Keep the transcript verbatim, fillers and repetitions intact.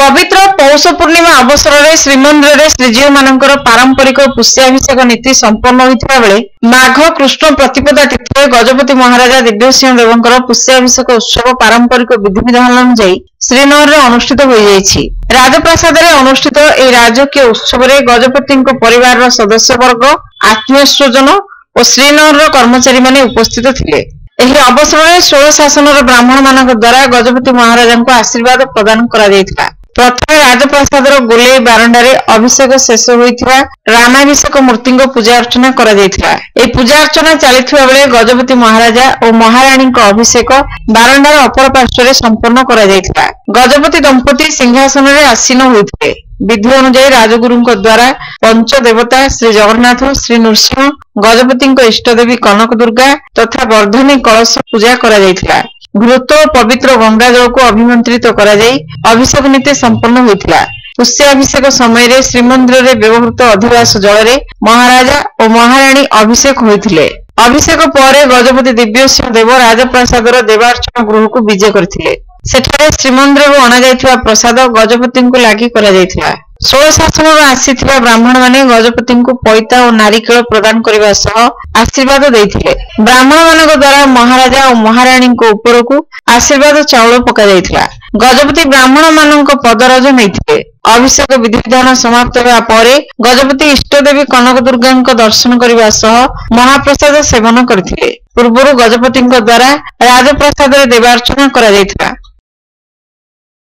पवित्र पौष पूर्णिमा अवसर में श्रीमंदिर में श्रीजीव मानकर पारंपरिक पुष्याभिषेक नीति संपन्न होता बेले माघ कृष्ण प्रतिपदा तिथि गजपति महाराजा दिव्यसिंह देवंकर पुष्याभिषेक उत्सव पारंपरिक विधि विधान अनुଯାयी श्रीनगर में अनुष्ठित हो जाइछि। राजप्रासाद में अनुष्ठित यह राजकीय उत्सव में गजपति परिवार सदस्य वर्ग आत्मीय स्वजन और श्रीनगर कर्मचारी माने उपस्थित थिले। एही अवसर में षोल शासन ब्राह्मण मान द्वारा गजपति महाराजा को आशीर्वाद प्रदान करा जायथिला। प्रथम राजप्रासाद गोले बारंडारे अभिषेक शेष होइथिबा रामाभिषेक मूर्ति पूजा अर्चना करा जायथिला। ए पूजा अर्चना चलिथिबा बेले गजपति महाराजा और महारानी को अभिषेक बारंडार अपर पार्श्व संपन्न करा जायथिला। गजपति दंपति सिंहासन में आसीन होइथिले। विधि अनुसार राजगुरु द्वारा पंचदेवता श्री जगन्नाथ श्री नृसिंह गजपति इष्टदेवी कनक दुर्गा तथा वर्धनी कलश पूजा करा जायथिला। घृत और पवित्र गंगा जल को अभिमंत्रित करा जाई अभिषेक नीति संपन्न होइथिला। पुष्याभिषेक समय रे श्रीमंदिर रे व्यवहृत अधिवास जल रे महाराजा और महारानी अभिषेक होइथिले। अभिषेक पर गजपति दिव्यसिंह देव राजप्रासाद देवार्चना गृह को विजय करथिले। सेठारे श्रीमंदिर को अणा जायथिबा प्रसाद गजपति को लागि करा जायथिला। षोल शासन आसीथिबा ब्राह्मण माने गजपति को पैता और नारिकेल प्रदान करबा सह आशीर्वाद देथिले। ब्राह्मण मानक द्वारा महाराजा और महारानी को ऊपर को आशीर्वाद चाउल पका जायथिला। गजपति ब्राह्मण मानक पदरज नैथिले। अभिषेक विधि विधान समाप्त होगा परे गजपति इष्टदेवी कनक दुर्गा दर्शन करने सह महाप्रसाद सेवन करथिले। पूर्व गजपति द्वारा राजप्रासाद देवार्चना करा जायथिला।